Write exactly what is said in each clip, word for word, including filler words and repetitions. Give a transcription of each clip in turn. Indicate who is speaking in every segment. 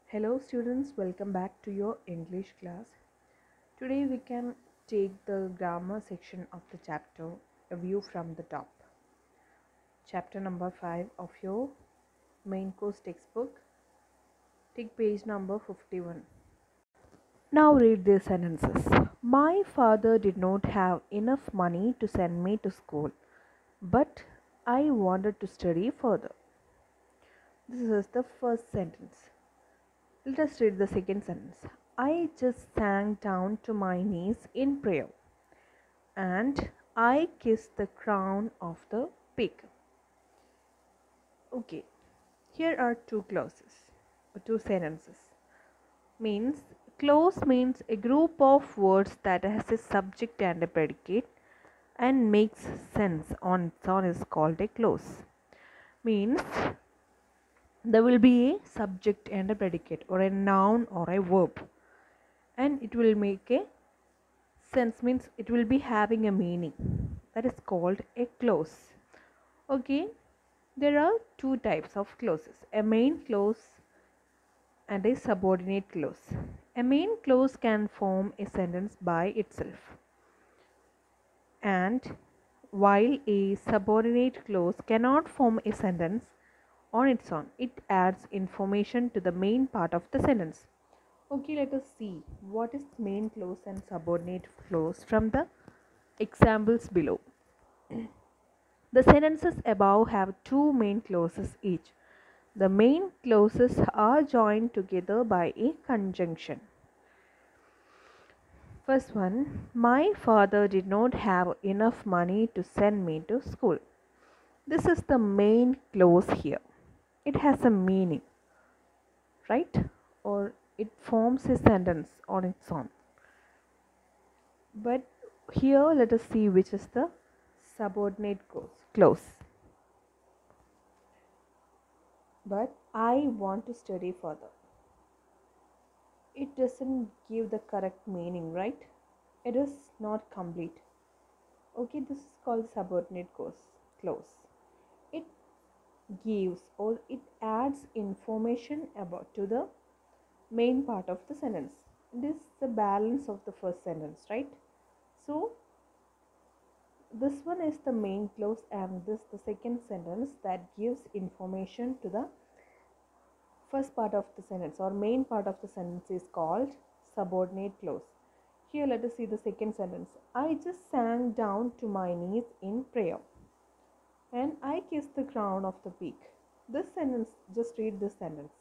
Speaker 1: Hello students, welcome back to your English class. Today we can take the grammar section of the chapter, A View from the Top. Chapter number five of your main course textbook. Take page number fifty-one. Now read these sentences. My father did not have enough money to send me to school, but I wanted to study further. This is the first sentence. Let us read the second sentence. I just sank down to my knees in prayer, and I kissed the crown of the pig. Okay, here are two clauses, or two sentences. Means clause means a group of words that has a subject and a predicate and makes sense on its own is called a clause. Means there will be a subject and a predicate, or a noun or a verb, and it will make a sense, means it will be having a meaning. That is called a clause. Okay, there are two types of clauses, a main clause and a subordinate clause. A main clause can form a sentence by itself, and while a subordinate clause cannot form a sentence on its own, it adds information to the main part of the sentence. Okay, let us see what is main clause and subordinate clause from the examples below. The sentences above have two main clauses each. The main clauses are joined together by a conjunction. First one, my father did not have enough money to send me to school. This is the main clause here. It has a meaning, right? Or it forms a sentence on its own. But here let us see which is the subordinate clause. But I want to study further. It doesn't give the correct meaning, right? It is not complete. Okay, this is called subordinate clause. It gives or it adds information about to the main part of the sentence. This is the balance of the first sentence, right? So this one is the main clause, and this the second sentence that gives information to the first part of the sentence or main part of the sentence is called subordinate clause. Here let us see the second sentence. I just sank down to my knees in prayer, and I kissed the crown of the pig. This sentence, just read this sentence.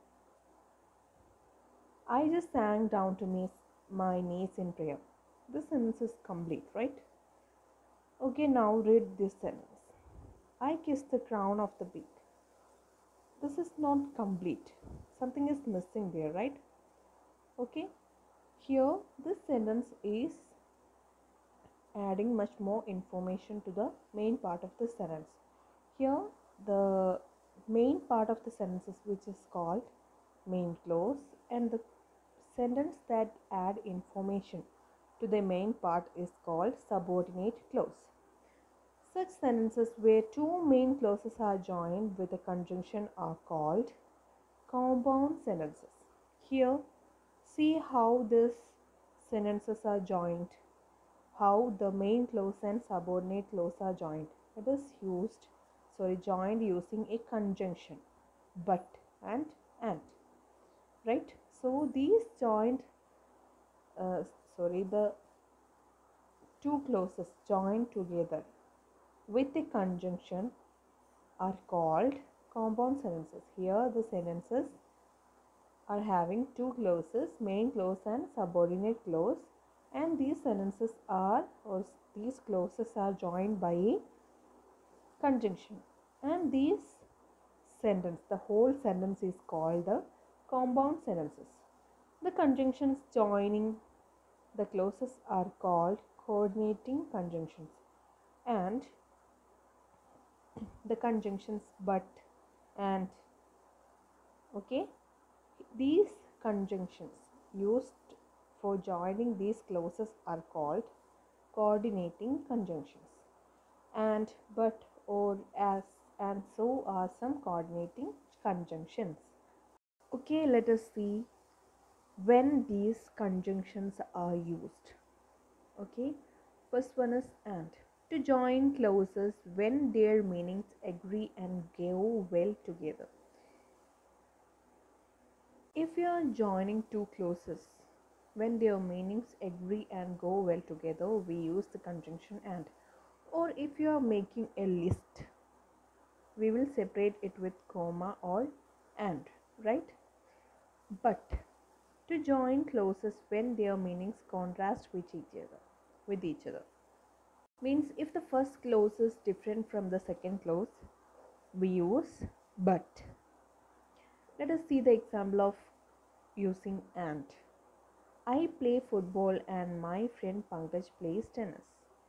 Speaker 1: I just sank down to me, my knees in prayer. This sentence is complete, right? Okay, now read this sentence. I kissed the crown of the pig. This is not complete. Something is missing there, right? Okay. Here, this sentence is adding much more information to the main part of the sentence. Here, the main part of the sentence is which is called main clause, and the sentence that add information to the main part is called subordinate clause. Such sentences where two main clauses are joined with a conjunction are called compound sentences. Here, see how these sentences are joined, how the main clause and subordinate clause are joined. It is used, sorry, joined using a conjunction, but and and, right? So these joined, uh, sorry, the two clauses joined together with a conjunction are called compound sentences. Here the sentences are having two clauses, main clause and subordinate clause, and these sentences are or these clauses are joined by a conjunction, and these sentence, the whole sentence is called the compound sentences. The conjunctions joining the clauses are called coordinating conjunctions, and the conjunctions but and. Okay, these conjunctions used for joining these clauses are called coordinating conjunctions, and, but, or, as, and so are some coordinating conjunctions. Okay, let us see when these conjunctions are used. Okay, first one is and. To join clauses when their meanings agree and go well together. If you are joining two clauses when their meanings agree and go well together, we use the conjunction and. Or if you are making a list, we will separate it with comma or and, right? But to join clauses when their meanings contrast with each other, with each other. Means if the first clause is different from the second clause, we use but. Let us see the example of using and. I play football and my friend Pankaj plays tennis.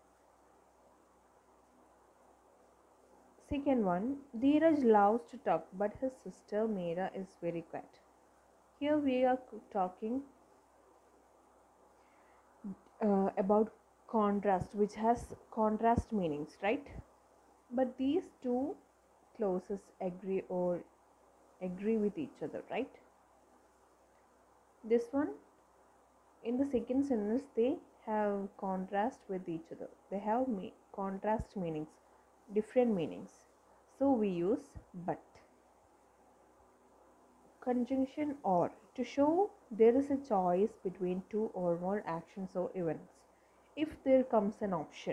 Speaker 1: Second one, Dheeraj loves to talk but his sister Meera is very quiet. Here we are talking uh, about contrast, which has contrast meanings, right? But these two clauses agree or agree with each other, right? This one, in the second sentence, they have contrast with each other. They have me- contrast meanings, different meanings. So we use but. Conjunction or, to show there is a choice between two or more actions or events. If there comes an option,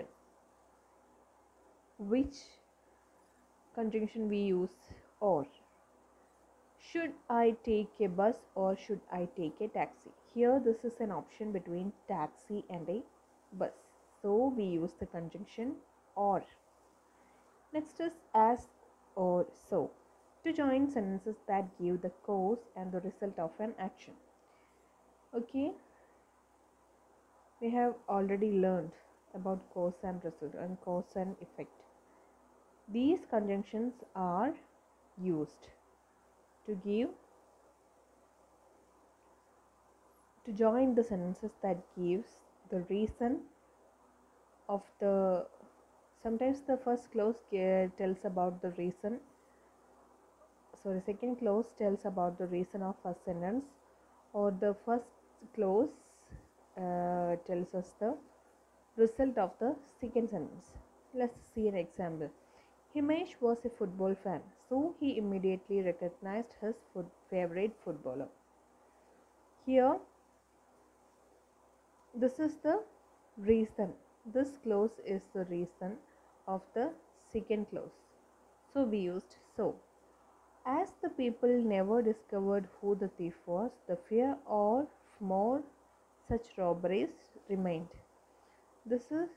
Speaker 1: which conjunction we use? Or. Should I take a bus or should I take a taxi? Here this is an option between taxi and a bus. So we use the conjunction or. Next is as or so, to join sentences that give the cause and the result of an action. Okay, we have already learned about cause and result and cause and effect. These conjunctions are used to give to join the sentences that gives the reason of the. Sometimes the first clause tells about the reason, sorry second clause tells about the reason of first sentence, or the first clause uh, tells us the result of the second sentence. Let's see an example. Himesh was a football fan, so he immediately recognized his foot favorite footballer. Here this is the reason. This clause is the reason of the second clause. So we used so. As the people never discovered who the thief was, the fear of more such robberies remained. This is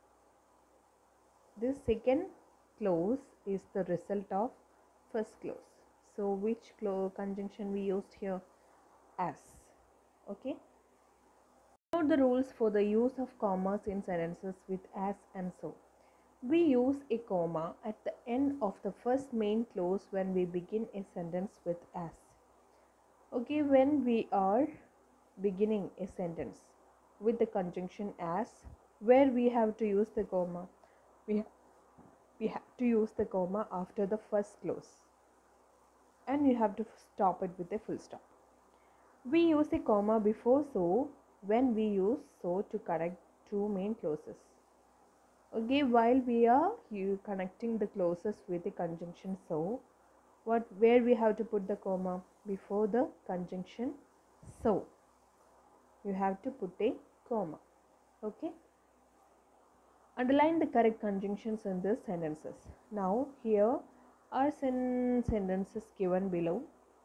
Speaker 1: this second clause is the result of first clause. So which clause conjunction we used here? As. Okay. Note the rules for the use of commas in sentences with as and so. We use a comma at the end of the first main clause when we begin a sentence with as. Okay, when we are beginning a sentence with the conjunction as, where we have to use the comma, we, ha- we have to use the comma after the first clause, and you have to stop it with a full stop. We use a comma before so when we use so to connect two main clauses. Okay, while we are you connecting the clauses with the conjunction so, what where we have to put the comma? Before the conjunction so, you have to put a comma. Okay, underline the correct conjunctions in these sentences. Now here are sen- sentences given below.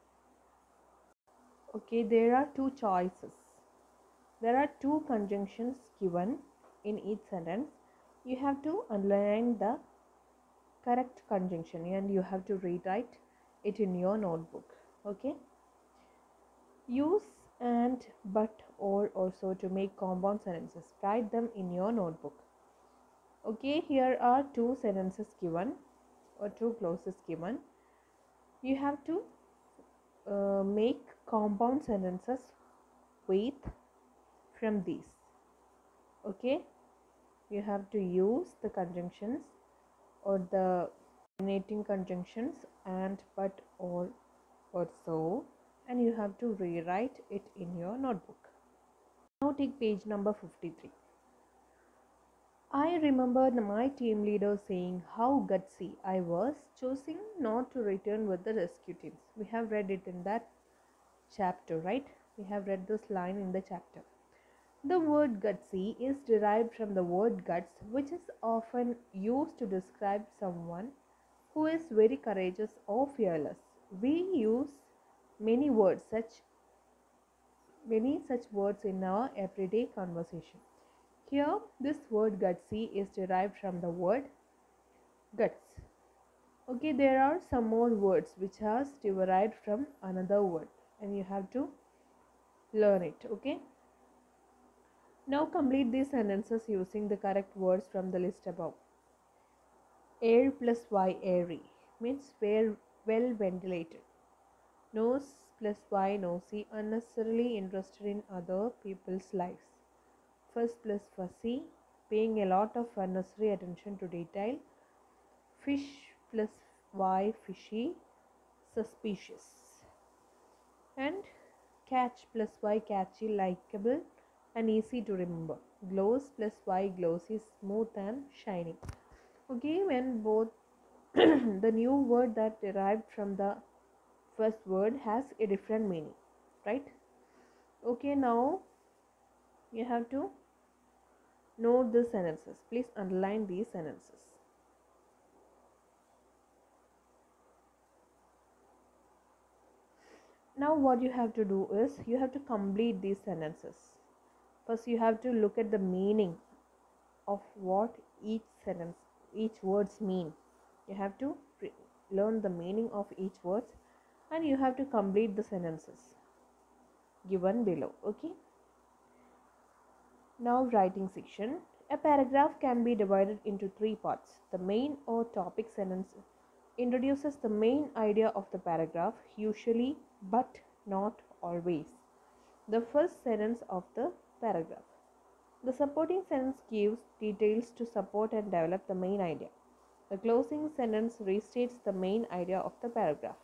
Speaker 1: Okay, there are two choices. There are two conjunctions given in each sentence. You have to underline the correct conjunction and you have to rewrite it in your notebook. Okay, use and but or also to make compound sentences. Write them in your notebook. Okay, here are two sentences given or two clauses given. You have to uh, make compound sentences with from these. Okay, you have to use the conjunctions or the coordinating conjunctions and but or or so and you have to rewrite it in your notebook. Now take page number fifty-three. I remember my team leader saying how gutsy I was choosing not to return with the rescue teams. We have read it in that chapter, right? We have read this line in the chapter. The word gutsy is derived from the word guts, which is often used to describe someone who is very courageous or fearless. We use many words such many such words in our everyday conversation. Here, this word gutsy is derived from the word guts. Okay, there are some more words which are derived from another word, and you have to learn it. Okay. Now complete these sentences using the correct words from the list above. Air plus Y, airy, means well, well ventilated. Nose plus Y, nosy, unnecessarily interested in other people's lives. Fuss plus fussy, paying a lot of unnecessary attention to detail. Fish plus Y, fishy, suspicious. And catch plus Y, catchy, likable and easy to remember. Gloss plus Y, glossy, smooth and shining. Okay, when both the new word that derived from the first word has a different meaning, right? Okay, now you have to note the sentences. Please underline these sentences. Now what you have to do is you have to complete these sentences. First you have to look at the meaning of what each sentence, each words mean. You have to pre- learn the meaning of each words, and you have to complete the sentences given below. Okay. Now writing section. A paragraph can be divided into three parts. The main or topic sentence introduces the main idea of the paragraph, usually but not always the first sentence of the paragraph. The supporting sentence gives details to support and develop the main idea. The closing sentence restates the main idea of the paragraph.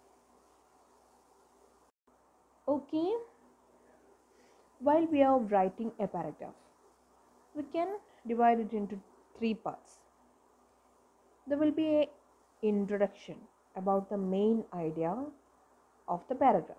Speaker 1: Okay, while we are writing a paragraph, we can divide it into three parts. There will be an introduction about the main idea of the paragraph.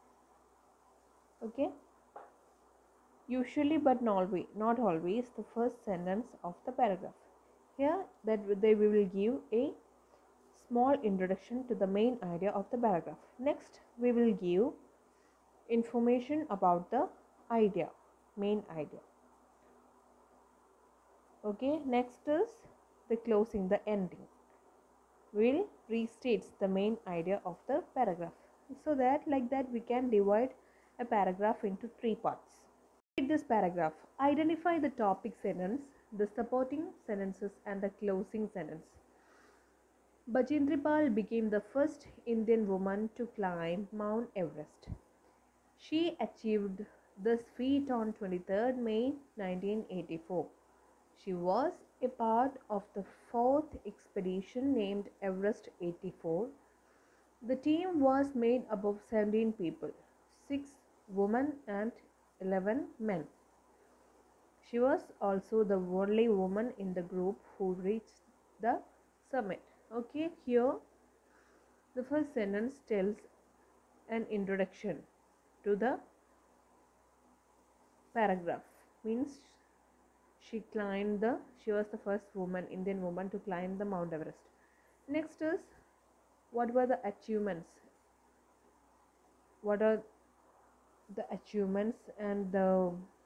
Speaker 1: Okay, usually but not always, not always the first sentence of the paragraph. Here that they will give a small introduction to the main idea of the paragraph. Next, we will give information about the idea, main idea. Okay, next is the closing, the ending. Will restates the main idea of the paragraph. So that like that we can divide a paragraph into three parts. Read this paragraph. Identify the topic sentence, the supporting sentences and the closing sentence. Bachendri Pal became the first Indian woman to climb Mount Everest. She achieved this feat on twenty-third May nineteen eighty-four. She was a part of the fourth expedition named Everest eighty-four. The team was made up of seventeen people, six women and eleven men. She was also the only woman in the group who reached the summit. Okay, here the first sentence tells an introduction to the paragraph. Means she climbed the, she was the first woman, Indian woman to climb the Mount Everest. Next is, what were the achievements? What are the achievements and the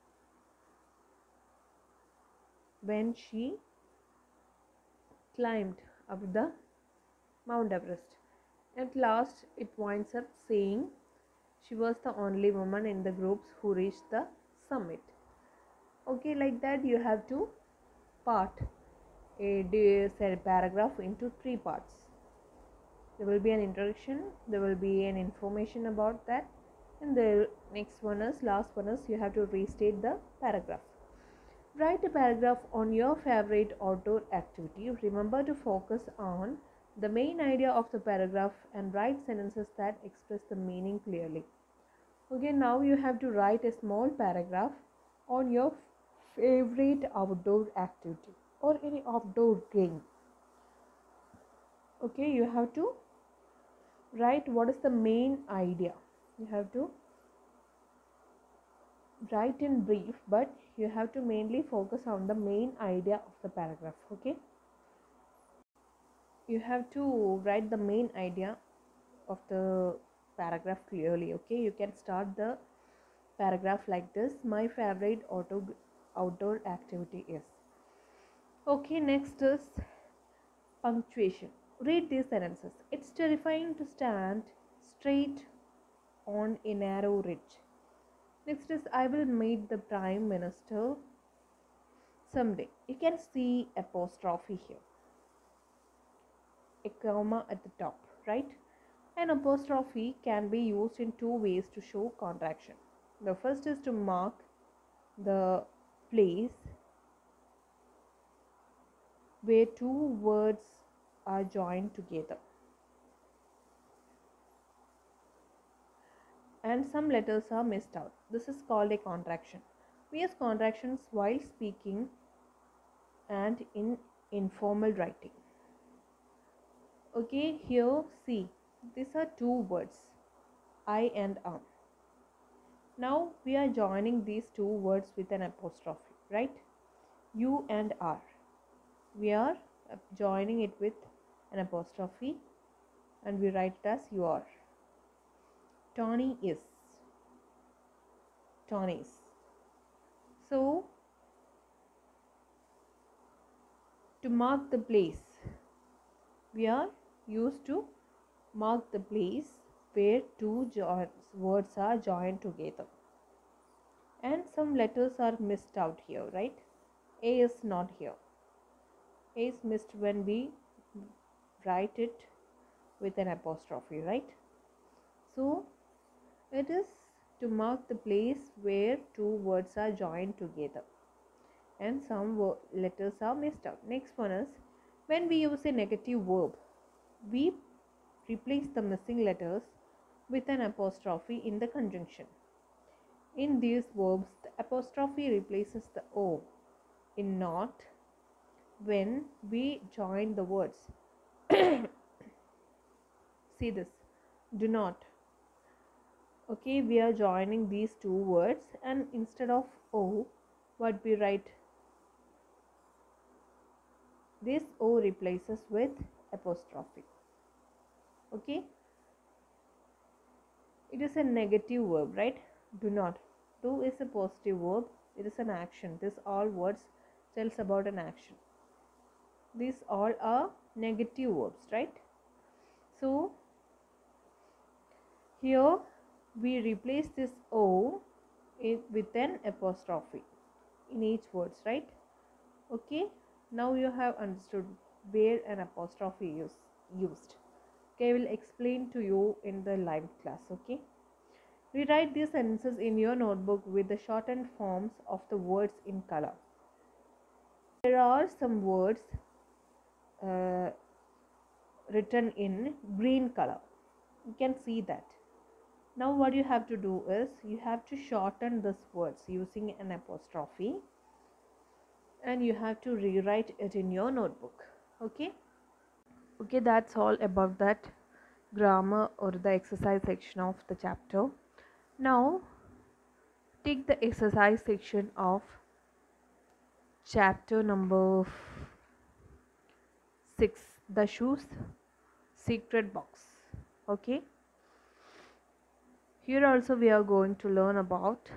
Speaker 1: when she climbed up the Mount Everest. At last, it winds up saying she was the only woman in the groups who reached the summit. Okay, like that you have to part a paragraph into three parts. There will be an introduction, there will be an information about that, and the next one is, last one is, you have to restate the paragraph. Write a paragraph on your favorite outdoor activity. Remember to focus on the main idea of the paragraph and write sentences that express the meaning clearly. Okay, now you have to write a small paragraph on your favorite outdoor activity or any outdoor game. Okay, you have to write what is the main idea. You have to write in brief, but you have to mainly focus on the main idea of the paragraph. Okay, you have to write the main idea of the paragraph clearly. Okay, you can start the paragraph like this: my favorite auto outdoor activity is. Okay, next is punctuation. Read these sentences. It's terrifying to stand straight on a narrow ridge. Next is I will meet the prime minister someday. You can see apostrophe here, a comma at the top, right? An apostrophe can be used in two ways to show contraction. The first is to mark the place where two words are joined together and some letters are missed out. This is called a contraction. We use contractions while speaking and in informal writing. Okay, here see, these are two words, I and am. Now we are joining these two words with an apostrophe, right? You and are. We are joining it with an apostrophe and we write it as you are. Tony is. Tony's. So, to mark the place, we are used to mark the place where two jo- words are joined together. And some letters are missed out here, right? A is not here. A is missed when we write it with an apostrophe, right? So, it is to mark the place where two words are joined together and some wo- letters are missed out. Next one is when we use a negative verb, we replace the missing letters with an apostrophe in the conjunction. In these verbs, the apostrophe replaces the O in not when we join the words. See this, do not. Okay, we are joining these two words and instead of O, what we write? This O replaces with apostrophe. Okay, it is a negative verb, right? Do not. Do is a positive verb. It is an action. This all words tells about an action. These all are negative verbs, right? So here we replace this O with an apostrophe in each words, right? Okay, now you have understood where an apostrophe is used. Okay, I will explain to you in the live class. Okay, rewrite these sentences in your notebook with the shortened forms of the words in color. There are some words uh, written in green color. You can see that. Now what you have to do is you have to shorten these words using an apostrophe and you have to rewrite it in your notebook. Okay, okay, that's all about that grammar or the exercise section of the chapter. Now take the exercise section of chapter number six, the shoes secret box. Okay, here also we are going to learn about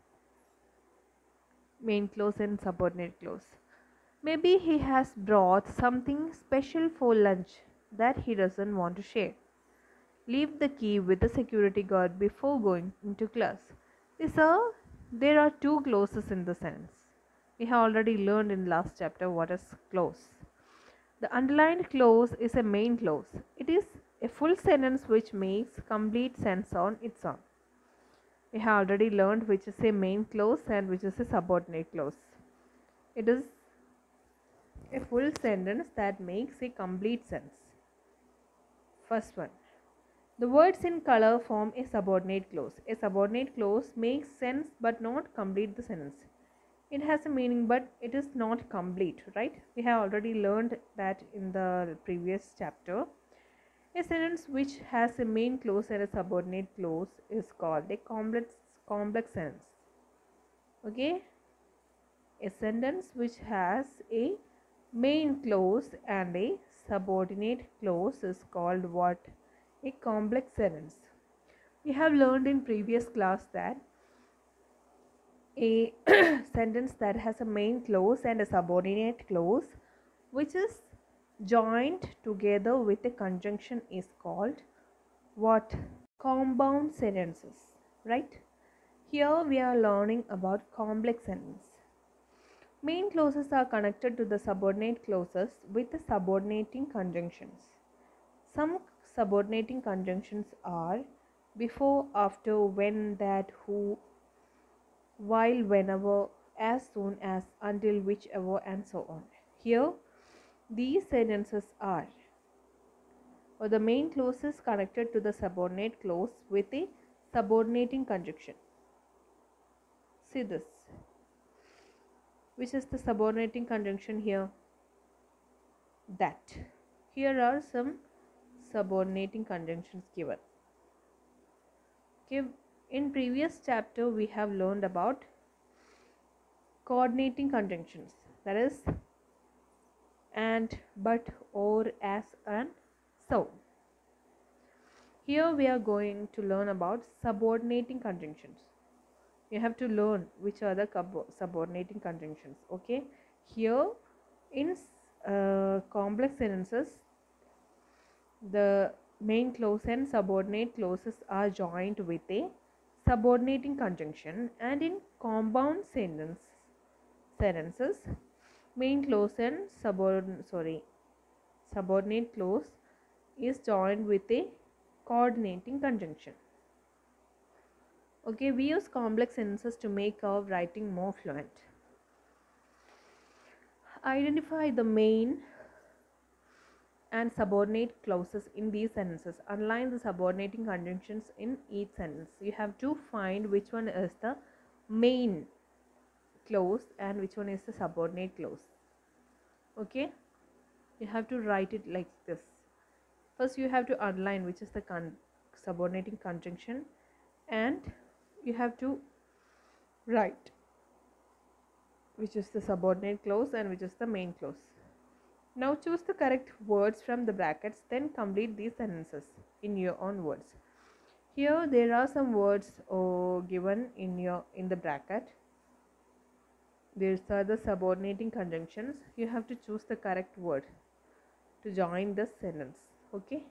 Speaker 1: main clause and subordinate clause. Maybe he has brought something special for lunch that he doesn't want to share. Leave the key with the security guard before going into class. These are, there are two clauses in the sentence. We have already learned in last chapter what is clause. The underlined clause is a main clause. It is a full sentence which makes complete sense on its own. We have already learned which is a main clause and which is a subordinate clause. It is a full sentence that makes a complete sense. First one. The words in color form a subordinate clause. A subordinate clause makes sense but not complete the sentence. It has a meaning but it is not complete, right? We have already learned that in the previous chapter. A sentence which has a main clause and a subordinate clause is called a complex complex sentence. Okay? A sentence which has a main clause and a subordinate clause is called what? A complex sentence. We have learned in previous class that a sentence that has a main clause and a subordinate clause which is joined together with a conjunction is called what? Compound sentences, right? Here we are learning about complex sentence. Main clauses are connected to the subordinate clauses with the subordinating conjunctions. Some subordinating conjunctions are before, after, when, that, who, while, whenever, as soon as, until, whichever, and so on. Here, these sentences are, or the main clause is connected to the subordinate clause with a subordinating conjunction. See this. Which is the subordinating conjunction here? That. Here are some subordinating conjunctions given. Okay. In previous chapter we have learned about coordinating conjunctions, that is and, but, or, as, and, so. Here we are going to learn about subordinating conjunctions. You have to learn which are the subordinating conjunctions. Okay. Here in uh, complex sentences, the main clause and subordinate clauses are joined with a subordinating conjunction, and in compound sentence sentences, main clause and subordinate sorry subordinate clause is joined with a coordinating conjunction. Okay, we use complex sentences to make our writing more fluent. Identify the main and subordinate clauses in these sentences. Underline the subordinating conjunctions in each sentence. You have to find which one is the main clause and which one is the subordinate clause. Okay, you have to write it like this. First you have to underline which is the con subordinating conjunction, and you have to write which is the subordinate clause and which is the main clause. Now choose the correct words from the brackets, then complete these sentences in your own words. Here there are some words oh, given in your in the bracket. These are the subordinating conjunctions. You have to choose the correct word to join the sentence. Okay.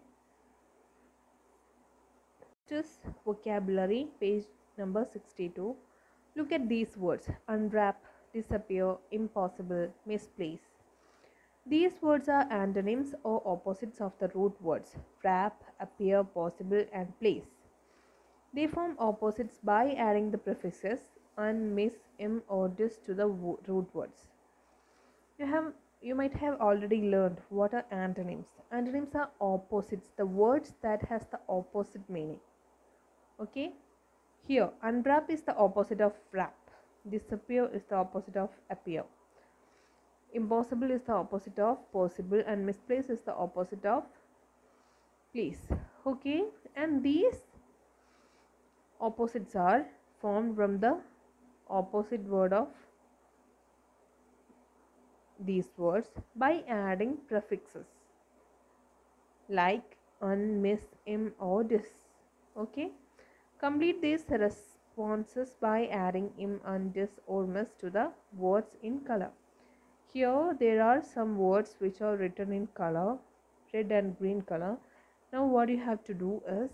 Speaker 1: Just vocabulary, page number sixty-two. Look at these words: unwrap, disappear, impossible, misplace. These words are antonyms or opposites of the root words wrap, appear, possible, and place. They form opposites by adding the prefixes un, mis, im, or dis to the root words. You have you might have already learned what are antonyms. Antonyms are opposites, the words that has the opposite meaning. Okay. Here, unwrap is the opposite of wrap. Disappear is the opposite of appear. Impossible is the opposite of possible, and misplace is the opposite of place. Okay, and these opposites are formed from the opposite word of these words by adding prefixes like un, mis, im, or dis. Okay, complete these responses by adding im, un, dis, or mis to the words in color. Here there are some words which are written in color, red and green color. Now what you have to do is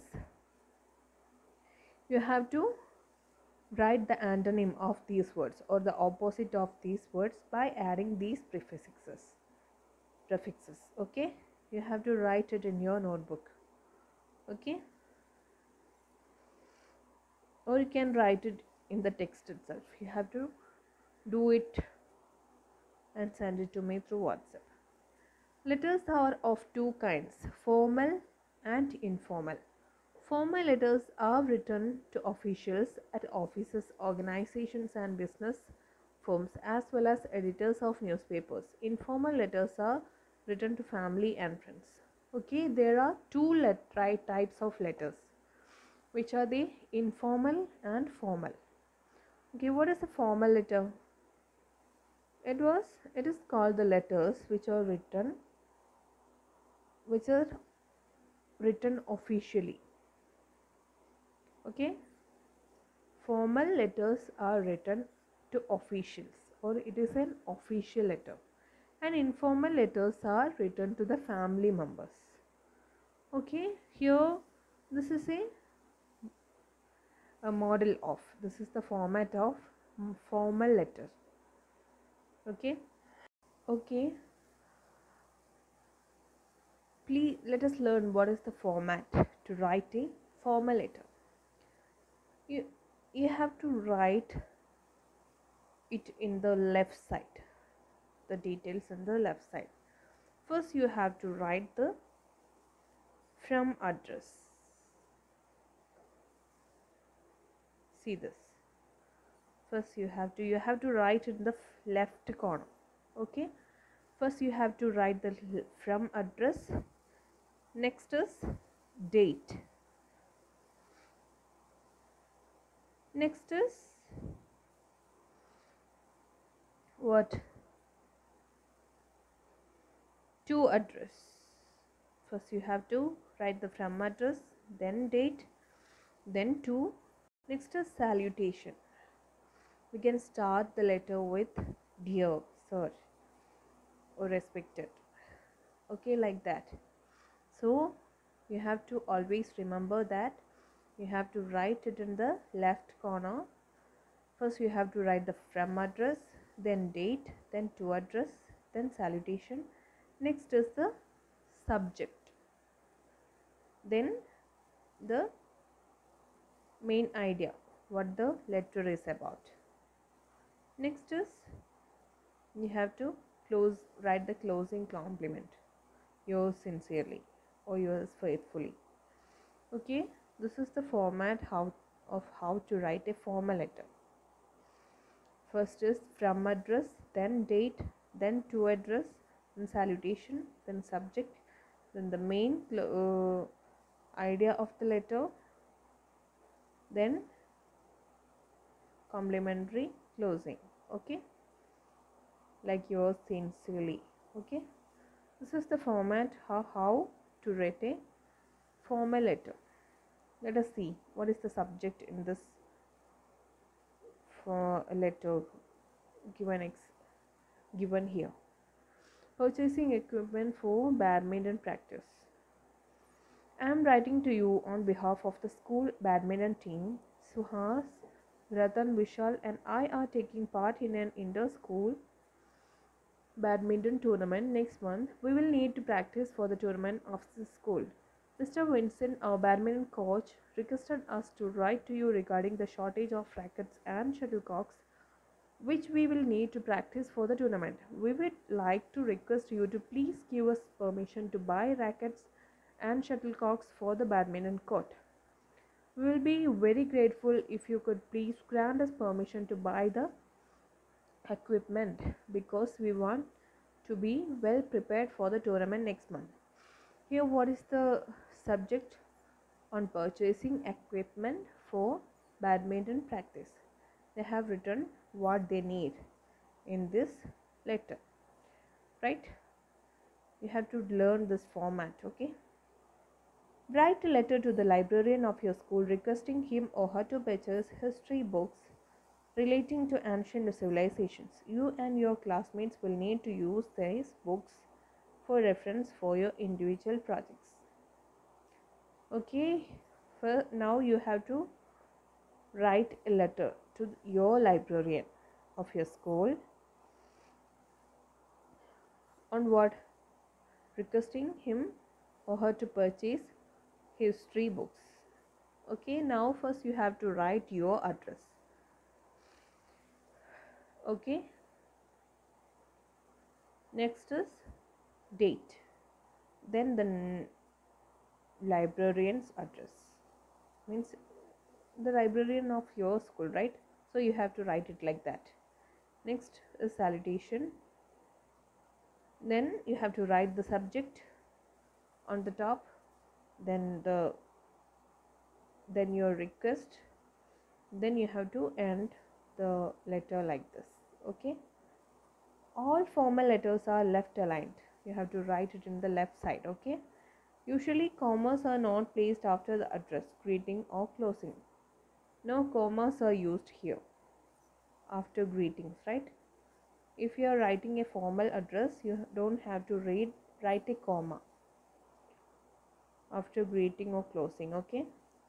Speaker 1: you have to write the antonym of these words or the opposite of these words by adding these prefixes. Prefixes. Okay, you have to write it in your notebook. Okay, or you can write it in the text itself. You have to do it and send it to me through WhatsApp. Letters are of two kinds, formal and informal. Formal letters are written to officials at offices, organizations, and business firms, as well as editors of newspapers. Informal letters are written to family and friends. Okay, there are two let- right types of letters, which are the informal and formal. Okay, what is a formal letter? It was it is called the letters which are written which are written officially. Okay, formal letters are written to officials, or it is an official letter, and informal letters are written to the family members. Okay, here this is a, a model of this is the format of mm, formal letter. Okay, okay, please let us learn what is the format to write a formal letter. You you have to write it in the left side, the details in the left side. First you have to write the from address. See this. First you have to you have to write in the left corner. Okay, first you have to write the from address. Next is date. Next is what? To address. First you have to write the from address, then date, then to. Next is salutation. We can start the letter with dear sir or respected. Okay, like that. So you have to always remember that you have to write it in the left corner. First you have to write the from address, then date, then to address, then salutation. Next is the subject, then the main idea, what the letter is about. Next is you have to close write the closing compliment, yours sincerely or yours faithfully. Okay, this is the format how of how to write a formal letter. First is from address, then date, then to address, then salutation, then subject, then the main uh, idea of the letter, then complimentary closing. Okay, like yours sincerely. Okay, this is the format how, how to write a formal letter. Let us see what is the subject in this for a letter given ex given here. Purchasing equipment for badminton practice. I am writing to you on behalf of the school badminton team. Suhas, Ratan, Vishal and I are taking part in an inter-school badminton tournament next month. We will need to practice for the tournament of the school. Mister Vincent, our badminton coach, requested us to write to you regarding the shortage of rackets and shuttlecocks which we will need to practice for the tournament. We would like to request you to please give us permission to buy rackets and shuttlecocks for the badminton court. We will be very grateful if you could please grant us permission to buy the equipment because we want to be well prepared for the tournament next month. Here, what is the subject on purchasing equipment for badminton practice? They have written what they need in this letter, right? You have to learn this format. Okay, write a letter to the librarian of your school requesting him or her to purchase history books relating to ancient civilizations. You and your classmates will need to use these books for reference for your individual projects. Okay, for now you have to write a letter to your librarian of your school on what? Requesting him or her to purchase history books. Okay, now first you have to write your address. Okay, next is date, then the librarian's address. Means the librarian of your school, right? So you have to write it like that. Next is salutation. Then you have to write the subject on the top, then the then your request, then you have to end the letter like this. Okay, all formal letters are left aligned. You have to write it in the left side. Okay, usually commas are not placed after the address, greeting or closing. No commas are used here after greetings, right? If you are writing a formal address, you don't have to read write a comma after greeting or closing. Okay,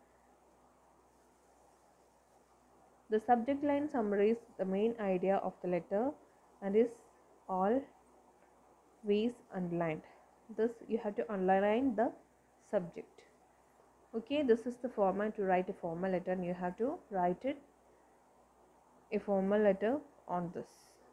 Speaker 1: the subject line summarizes the main idea of the letter and is always underlined. Thus you have to underline the subject. Okay, this is the format to write a formal letter, and you have to write it a formal letter on this.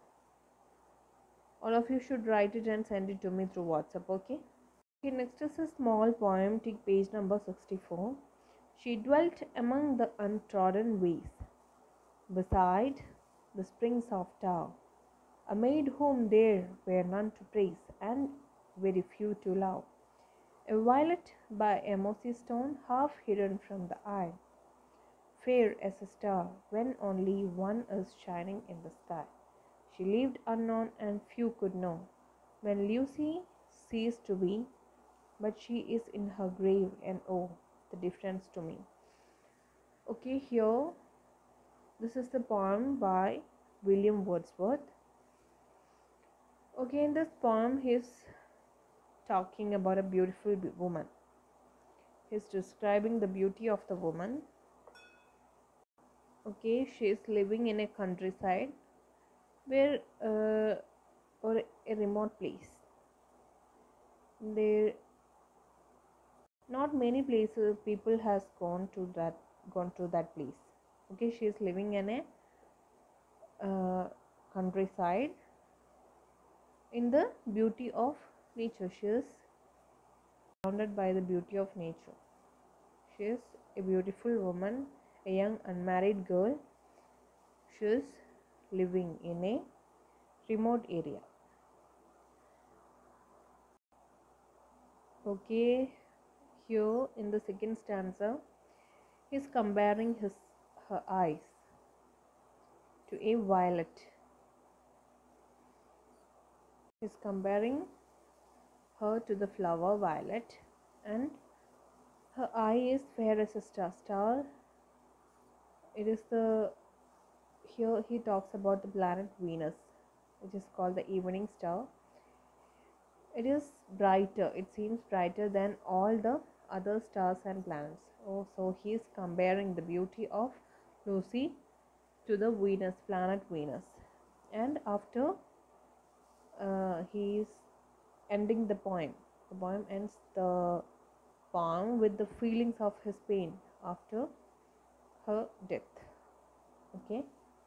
Speaker 1: All of you should write it and send it to me through WhatsApp. Okay. Okay, next is a small poem. Take page number sixty-four. She dwelt among the untrodden ways, beside the springs of Tao, a maid whom there were none to praise, and very few to love. A violet by a mossy stone, half hidden from the eye, fair as a star when only one is shining in the sky. She lived unknown and few could know, when Lucy ceased to be, but she is in her grave, and oh, the difference to me. Okay, here this is the poem by William Wordsworth. Okay, in this poem he's talking about a beautiful woman. He's describing the beauty of the woman. Okay, she is living in a countryside where uh, or a remote place. There not many places people has gone to that gone to that place. Okay, she is living in a uh, countryside in the beauty of nature. She is surrounded by the beauty of nature. She is a beautiful woman, a young unmarried girl. She is living in a remote area. Okay, here in the second stanza, he is comparing his her eyes to a violet. He is comparing her to the flower violet, and her eye is fair as a star. Star. It is the here he talks about the planet Venus, which is called the evening star. It is brighter. It seems brighter than all the other stars and planets. Oh, so he is comparing the beauty of Lucy to the Venus planet Venus, and after uh, he is ending the poem. The poem ends the poem with the feelings of his pain after her death. Okay,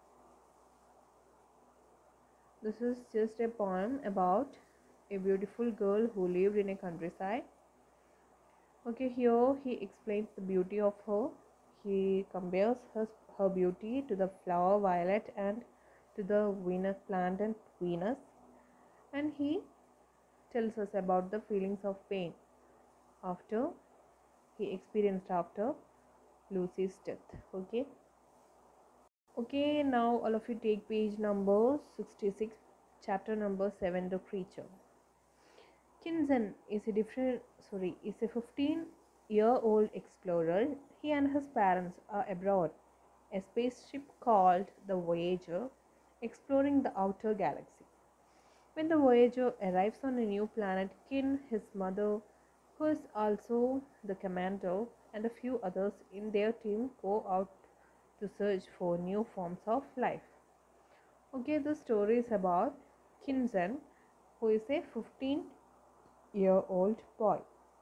Speaker 1: this is just a poem about a beautiful girl who lived in a countryside. Okay, here he explains the beauty of her. He compares her, her beauty to the flower violet and to the Venus planet Venus, and he tells us about the feelings of pain after he experienced after Lucy's death. Okay. Okay, now all of you take page number sixty-six, chapter number seven, the creature. Kinzen is a different sorry is a fifteen year old explorer. He and his parents are aboard a spaceship called the Voyager, exploring the outer galaxy. When the Voyager arrives on a new planet, Kin, his mother, who is also the commander, and a few others in their team go out to search for new forms of life. Okay, the story is about Kinzen, who is a fifteen year old boy,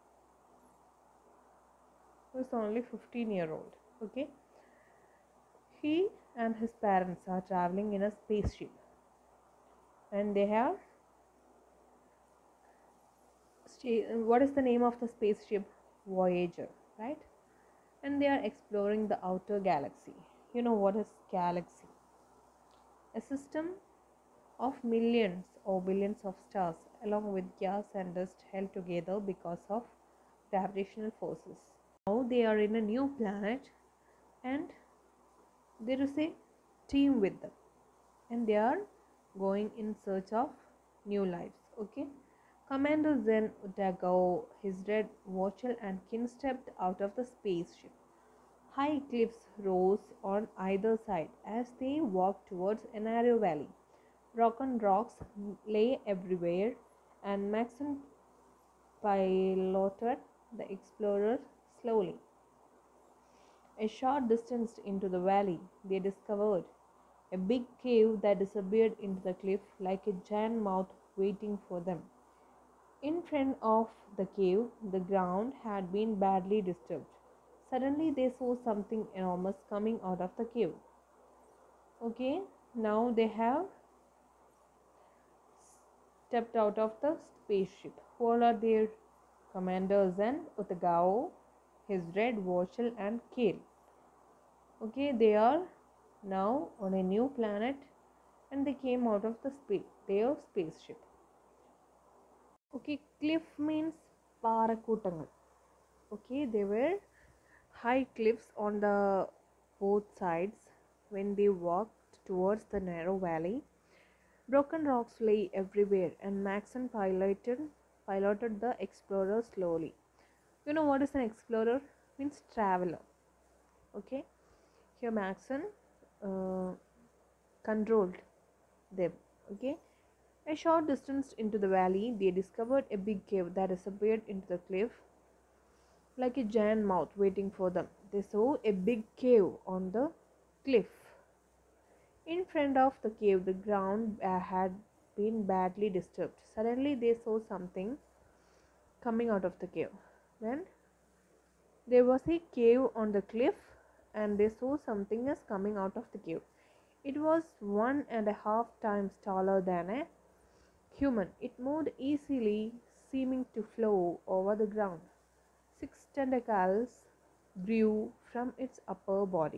Speaker 1: who is only fifteen year old. Okay, he and his parents are traveling in a spaceship, and they have sta- what is the name of the spaceship? Voyager, right? And they are exploring the outer galaxy. You know what is galaxy? A system of millions or billions of stars, along with gas and dust held together because of gravitational forces. Now they are in a new planet, and there is a team with them, and they are going in search of new lives. Okay, Commander Zen Utagawa, his red watcher, and kin stepped out of the spaceship. High cliffs rose on either side as they walked towards a narrow valley. Broken rocks lay everywhere, and Maxon piloted the explorer slowly. A short distance into the valley, they discovered a big cave that disappeared into the cliff like a giant mouth waiting for them. In front of the cave, the ground had been badly disturbed. Suddenly, they saw something enormous coming out of the cave. Okay, now they have stepped out of the spaceship. Who are their commanders? And Utagawa, his red watcher, and Kale. Okay, they are now on a new planet, and they came out of the space their spaceship. Okay, cliff means പാറക്കൂട്ടങ്ങൾ. Okay, they were high cliffs on the both sides. When they walked towards the narrow valley, broken rocks lay everywhere, and Maxon piloted piloted the explorer slowly. You know what is an explorer? Means traveler. Okay, here Maxon uh, controlled them. Okay, a short distance into the valley, they discovered a big cave that disappeared into the cliff like a giant mouth waiting for them. They saw a big cave on the cliff. In front of the cave, the ground uh, had been badly disturbed. Suddenly, they saw something coming out of the cave. Then, there was a cave on the cliff, and they saw something is coming out of the cave. It was one and a half times taller than a human. It moved easily, seeming to flow over the ground. Six tentacles grew from its upper body.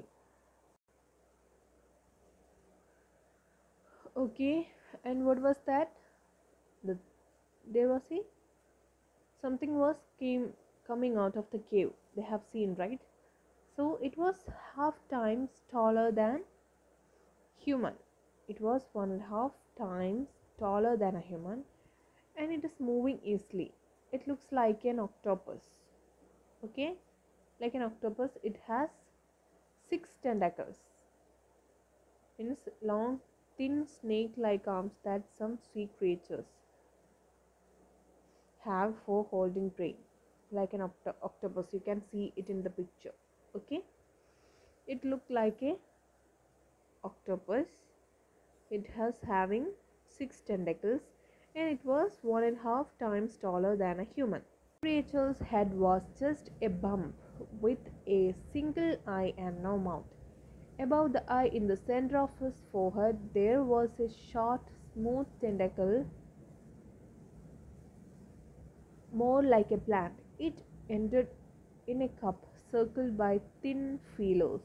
Speaker 1: Okay, and what was that? The, there was a something was came coming out of the cave. They have seen, right? So it was half times taller than human. It was one and a half times taller than a human, and it is moving easily. It looks like an octopus. Okay, like an octopus, it has six tentacles. Means long, thin snake-like arms that some sea creatures have for holding prey, like an octo- octopus. You can see it in the picture. Okay, it looked like a octopus. It has having six tentacles, and it was one and a half times taller than a human. Creature's head was just a bump with a single eye and no mouth. Above the eye, in the center of his forehead, there was a short, smooth tentacle, more like a plant. It ended in a cup circled by thin feelers.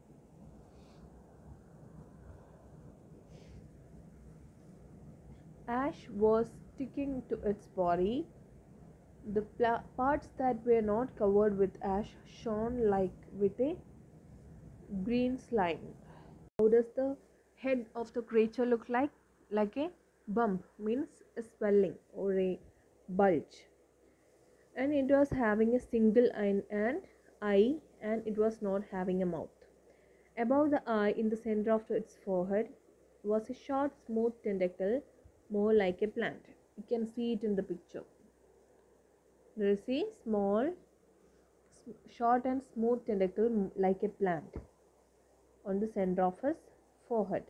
Speaker 1: Ash was sticking to its body. The pla- parts that were not covered with ash shone like with a green slime. How does the head of the creature look like? Like a bump, means a swelling or a bulge. And it was having a single eye and eye, and it was not having a mouth. Above the eye, in the center of its forehead, was a short, smooth tentacle, more like a plant. You can see it in the picture. There is a small, short and smooth tentacle like a plant on the center of his forehead.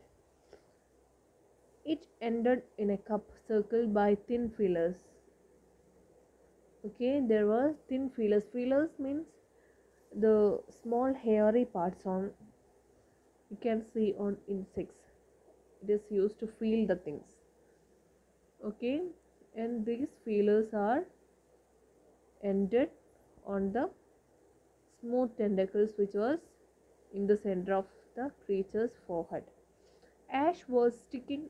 Speaker 1: It ended in a cup circled by thin feelers. Okay, there were thin feelers. Feelers means the small hairy parts on you can see on insects. It is used to feel the things. Okay, and these feelers are ended on the smooth tentacles which was in the center of the creature's forehead. Ash was sticking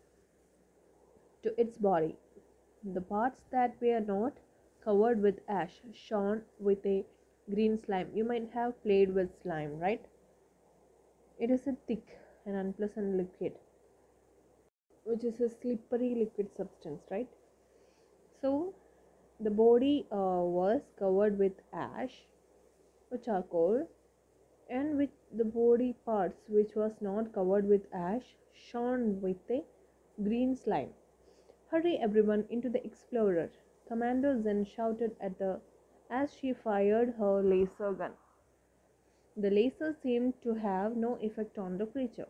Speaker 1: to its body. The parts that were not covered with ash shone with a green slime. You might have played with slime, right? It is a thick and unpleasant liquid, which is a slippery liquid substance, right? So the body uh, was covered with ash or charcoal, and with the body parts which was not covered with ash shone with a green slime. Hurry everyone into the Explorer, Commander Zen shouted at the as she fired her laser gun. The laser seemed to have no effect on the creature.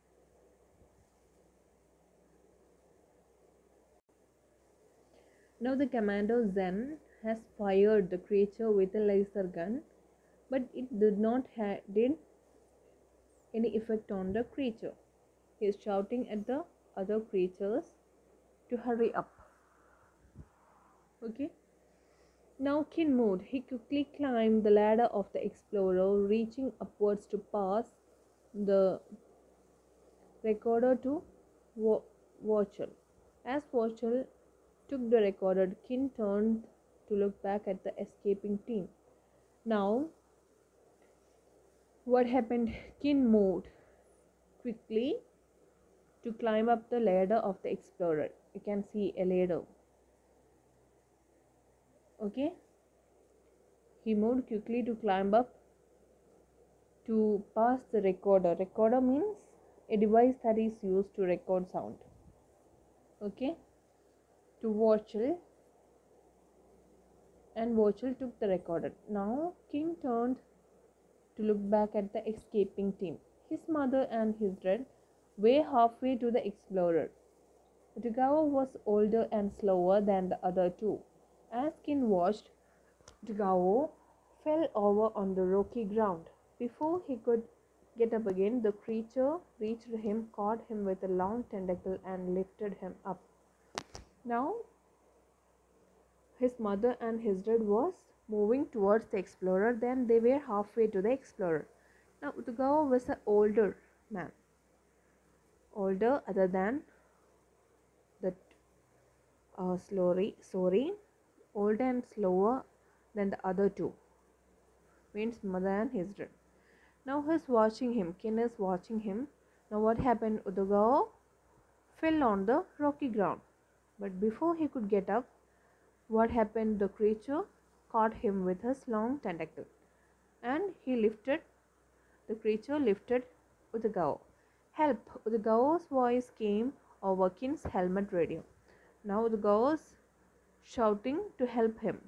Speaker 1: Now the Commander Zen has fired the creature with a laser gun, but it did not have did any effect on the creature. He is shouting at the other creatures to hurry up. Okay. Now Kin moved. He quickly climbed the ladder of the Explorer, reaching upwards to pass the recorder to Watchel. As Watchel took the recorder, Kin turned to look back at the escaping team. Now, what happened? Kin moved quickly to climb up the ladder of the Explorer. You can see a ladder. Okay. He moved quickly to climb up to pass the recorder. Recorder means a device that is used to record sound. Okay. To Watchel, and Watchel took the recorder. Now King turned to look back at the escaping team. His mother and Hildred were halfway to the Explorer. Utagawa was older and slower than the other two. As Kin watched, Utagawa fell over on the rocky ground. Before he could get up again, the creature reached him, caught him with a long tentacle, and lifted him up. Now, his mother and Hildred was moving towards the Explorer. Then they were halfway to the Explorer. Now, Utagawa was an older man. Older other than the uh, slowly, sorry, older and slower than the other two. Means mother and Hildred. Now he is watching him. Kin is watching him. Now what happened? Utagawa fell on the rocky ground. But before he could get up, what happened? The creature caught him with his long tentacle, and he lifted. The creature lifted Utagawa. Help! Utagawa's voice came over Kin's helmet radio. Now Utagawa was shouting to help him.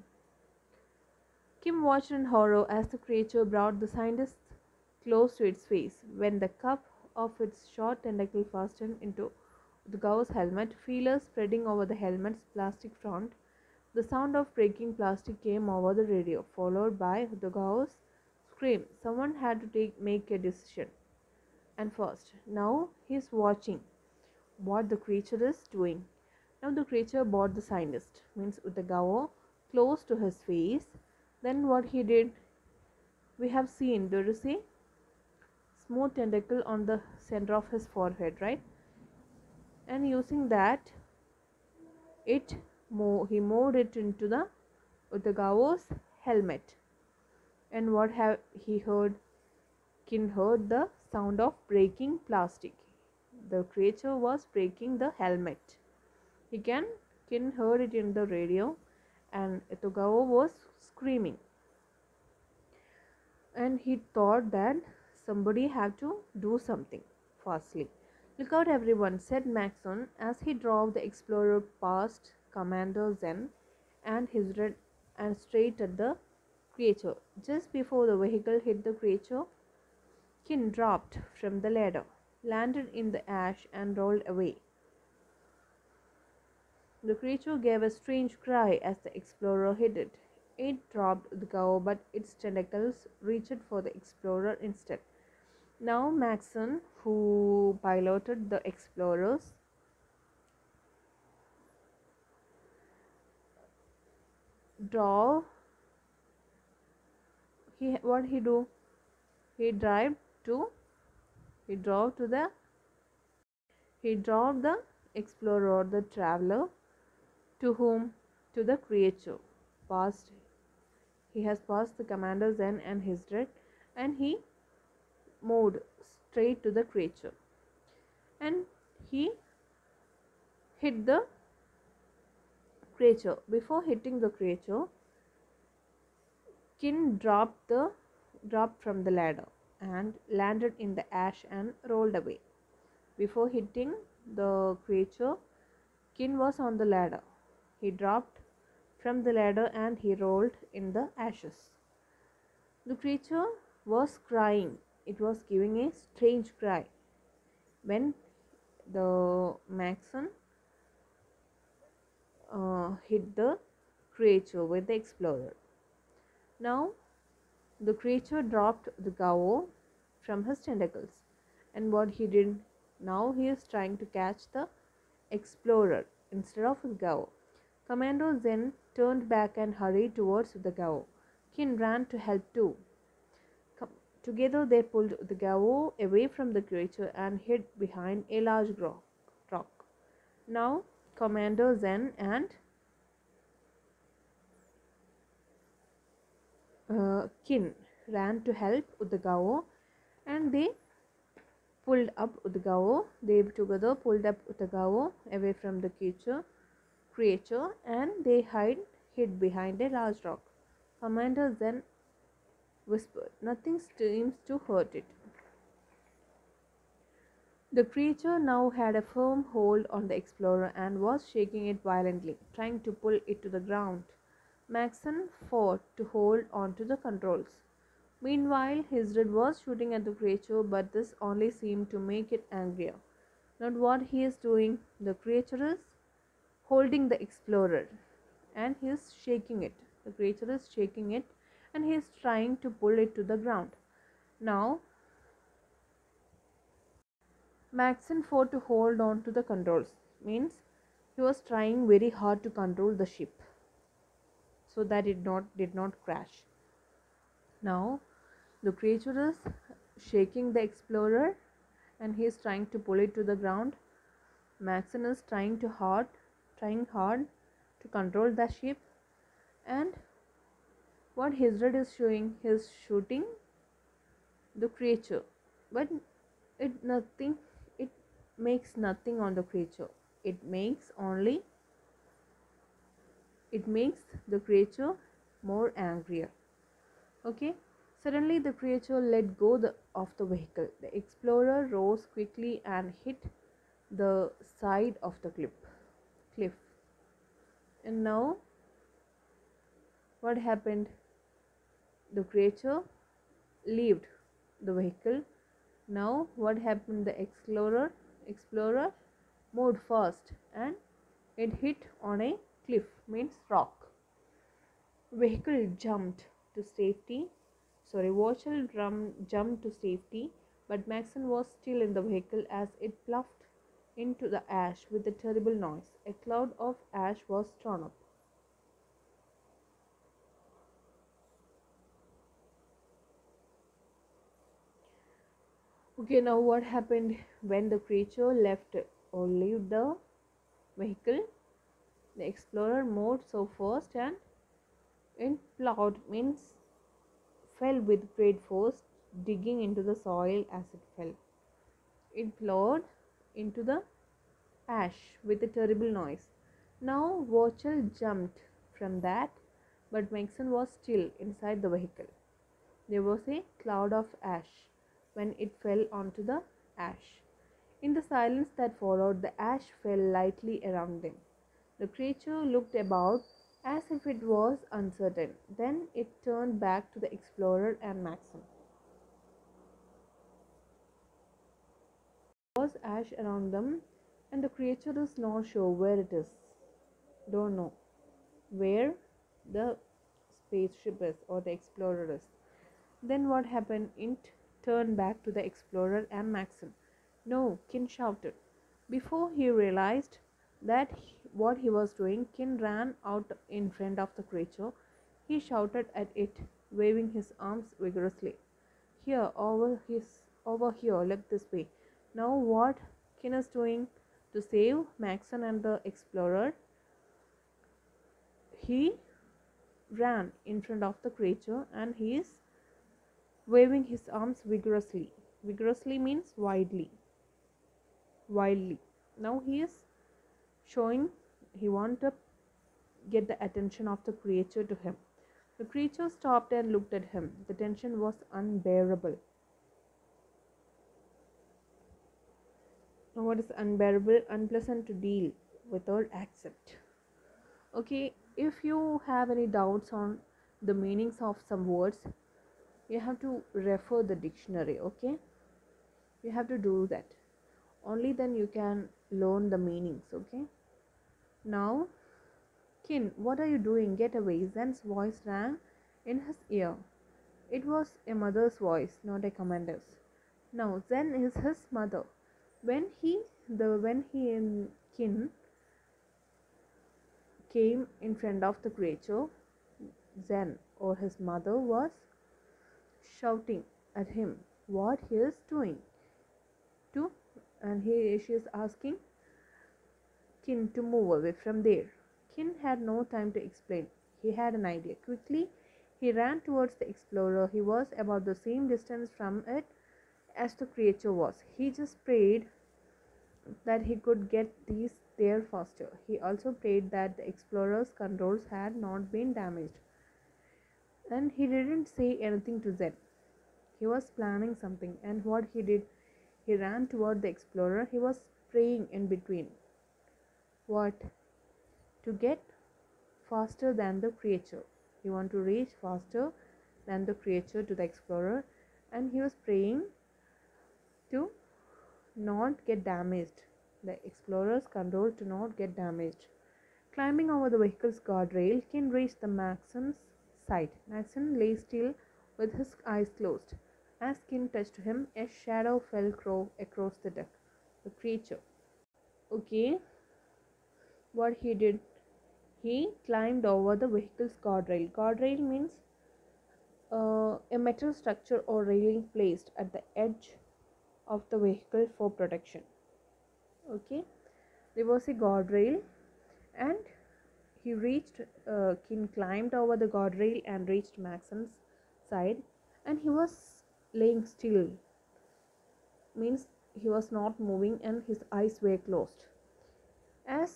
Speaker 1: Kim watched in horror as the creature brought the scientist close to its face. When the cup of its short tentacle fastened into Utagawa's helmet, feelers spreading over the helmet's plastic front, the sound of breaking plastic came over the radio, followed by Utagawa's scream. Someone had to take make a decision, and fast. Now he is watching what the creature is doing. Now the creature brought the scientist, means Utagawa, close to his face. Then what he did, we have seen there is a smooth tentacle on the center of his forehead, right? And using that, it mo- he moved it into the Utagawa's helmet. And what have he heard? Kin heard the sound of breaking plastic. The creature was breaking the helmet. He can Kin heard it in the radio, and Utagawa was screaming. And he thought that somebody had to do something fastly. Look out everyone, said Maxon as he drove the Explorer past Commander Zen and his red and straight at the creature. Just before the vehicle hit the creature, Kin dropped from the ladder, landed in the ash and rolled away. The creature gave a strange cry as the Explorer hit it. It dropped the cow, but its tentacles reached for the Explorer instead. Now Maxon, who piloted the Explorers, drove he what he do? He drive to he drove to the he drove the explorer or the traveler to whom to the creature passed. He has passed the commander Zen and Hizred, and he moved straight to the creature, and he hit the creature. Before hitting the creature, Kin dropped the dropped from the ladder and landed in the ash and rolled away. Before hitting the creature, Kin was on the ladder. He dropped from the ladder and he rolled in the ashes. The creature was crying. It was giving a strange cry when the Maxon uh, hit the creature with the explorer. Now the creature dropped the Gao from his tentacles, and what he did now, he is trying to catch the explorer instead of the Gao. Commando Zen turned back and hurried towards the Gao. Kin ran to help too. Together they pulled the Gao away from the creature and hid behind a large rock. Now Commander Zen and uh, Kin ran to help Udagao, and they pulled up Udagao. They together pulled up Udagao away from the creature, creature and they hid, hid behind a large rock. Commander Zen whispered, "Nothing seems to hurt it." The creature now had a firm hold on the explorer and was shaking it violently, trying to pull it to the ground. Maxon fought to hold on to the controls. Meanwhile, Hizred was shooting at the creature, but this only seemed to make it angrier. Not what he is doing. The creature is holding the explorer and he is shaking it. The creature is shaking it and he is trying to pull it to the ground. Now, Maxon fought to hold on to the controls. Means he was trying very hard to control the ship so that it not did not crash. Now, the creature is shaking the explorer and he is trying to pull it to the ground. Maxon is trying to hard, trying hard to control the ship, and what Hizred is showing, he is shooting the creature, but it nothing. It makes nothing on the creature. It makes only. It makes the creature more angrier. Okay. Suddenly, the creature let go the, of the vehicle. The explorer rose quickly and hit the side of the cliff. Cliff. And now, what happened? The creature left the vehicle. Now, what happened? The explorer explorer moved fast and it hit on a cliff, means rock. Vehicle jumped to safety. Sorry, Watchel drum jumped to safety, but Maxon was still in the vehicle as it pluffed into the ash with a terrible noise. A cloud of ash was thrown up. Okay, now what happened when the creature left or left the vehicle? The explorer moved so fast and it plowed, means fell with great force, digging into the soil as it fell. It plowed into the ash with a terrible noise. Now Watchel jumped from that, but Maxon was still inside the vehicle. There was a cloud of ash when it fell onto the ash. In the silence that followed, the ash fell lightly around them. The creature looked about as if it was uncertain. Then it turned back to the explorer and Maxon. There was ash around them, and the creature is not sure where it is. Don't know where the spaceship is or the explorer is. Then what happened? It turned back to the explorer and Maxon. "No," Kin shouted. Before he realized that he, what he was doing, Kin ran out in front of the creature. He shouted at it, waving his arms vigorously. Here, over his over here, look this way. Now what Kin is doing to save Maxon and the explorer? He ran in front of the creature and he is waving his arms vigorously. Vigorously means widely. Wildly. Now he is showing he wants to get the attention of the creature to him. The creature stopped and looked at him. The tension was unbearable. Now what is unbearable? Unpleasant to deal with or accept. Okay, if you have any doubts on the meanings of some words, you have to refer the dictionary. Okay, you have to do that. Only then you can learn the meanings. Okay, now Kin, what are you doing? Get away. Zen's voice rang in his ear. It was a mother's voice, not a commander's. Now Zen is his mother. When he the when he and Kin came in front of the creature, Zen or his mother was shouting at him what he is doing to, and he she is asking Kin to move away from there. Kin had no time to explain. He had an idea. Quickly he ran towards the explorer. He was about the same distance from it as the creature was. He just prayed that he could get these there faster. He also prayed that the explorer's controls had not been damaged. And he didn't say anything to Zen. He was planning something, and what he did, he ran toward the explorer. He was praying in between. What? To get faster than the creature. He wanted to reach faster than the creature to the explorer, and he was praying to not get damaged. The explorer's control to not get damaged. Climbing over the vehicle's guardrail, Kin reached the Maxon's side. Maxon lay still with his eyes closed. As Kin touched him, a shadow fell crow across the deck. The creature. Okay, what he did? He climbed over the vehicle's guardrail. Guardrail means uh, a metal structure or railing placed at the edge of the vehicle for protection. Okay, there was a guardrail, and he reached. Uh, Kin climbed over the guardrail and reached Maxon's side, and he was laying still. Means he was not moving, and his eyes were closed. As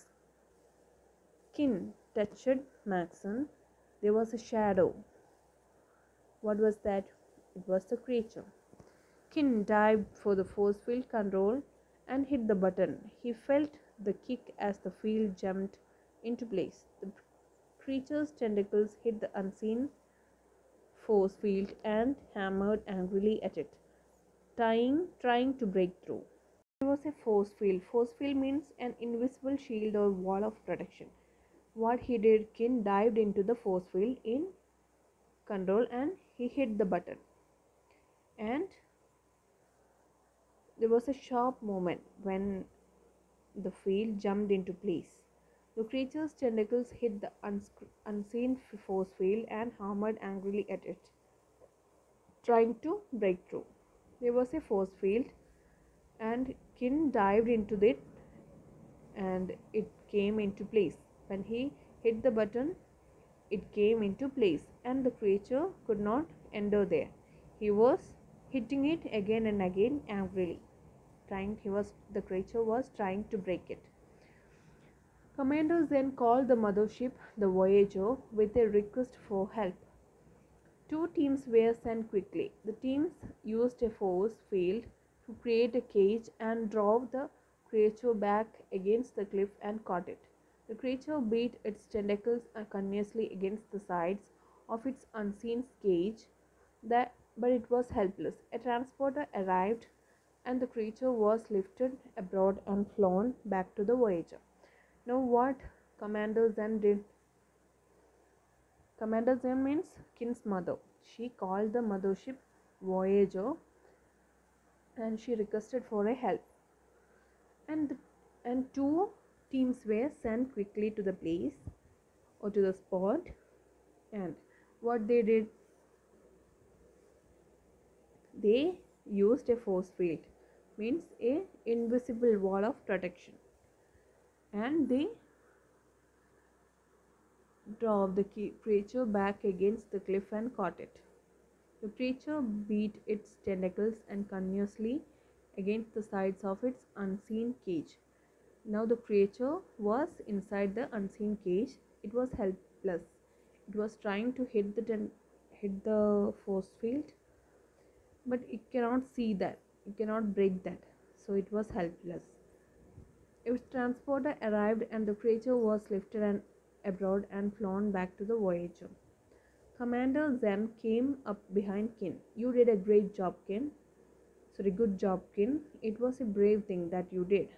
Speaker 1: Kin touched Maxon, there was a shadow. What was that? It was the creature. Kin dived for the force field control and hit the button. He felt the kick as the field jumped into place. The creature's tentacles hit the unseen force field and hammered angrily at it, trying, trying to break through. There was a force field. Force field means an invisible shield or wall of protection. What he did, Kin dived into the force field in control and he hit the button. And there was a sharp moment when the field jumped into place. The creature's tentacles hit the unseen force field and hammered angrily at it, trying to break through. There was a force field, and Kin dived into it and it came into place. When he hit the button, it came into place and the creature could not enter there. He was hitting it again and again angrily. Trying, he was the creature was trying to break it. Commanders then called the mothership, the Voyager, with a request for help. Two teams were sent quickly. The teams used a force field to create a cage and drove the creature back against the cliff and caught it. The creature beat its tentacles continuously against the sides of its unseen cage, that, but it was helpless. A transporter arrived and the creature was lifted abroad and flown back to the Voyager. Now what Commander Zen did? Commander Zen means Kin's mother. She called the mothership Voyager and she requested for a help. And, and two teams were sent quickly to the place or to the spot. And what they did, They used a force field, means a invisible wall of protection, and they drove the creature back against the cliff and caught it. The creature beat its tentacles and continuously against the sides of its unseen cage. Now the creature was inside the unseen cage. It was helpless. It was trying to hit the ten- hit the force field, but it cannot see that. It cannot break that. So it was helpless. Its transporter arrived and the creature was lifted and abroad and flown back to the Voyager. Commander Zen came up behind Kin. You did a great job, Kin. Sorry, good job, Kin. It was a brave thing that you did.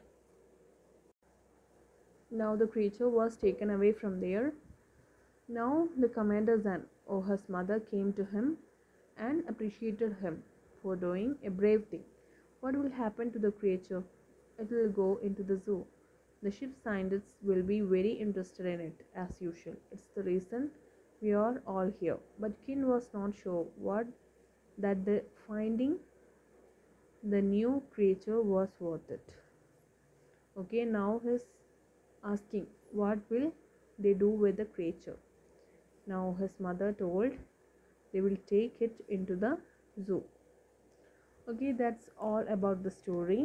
Speaker 1: Now the creature was taken away from there. Now the commander Zen, or his mother, came to him and appreciated him for doing a brave thing. What will happen to the creature? It will go into the zoo. The ship scientists will be very interested in it, as usual. It's the reason we are all here. But Kin was not sure what that the finding the new creature was worth it. Okay, now he's asking what will they do with the creature. Now his mother told they will take it into the zoo. Okay, that's all about the story.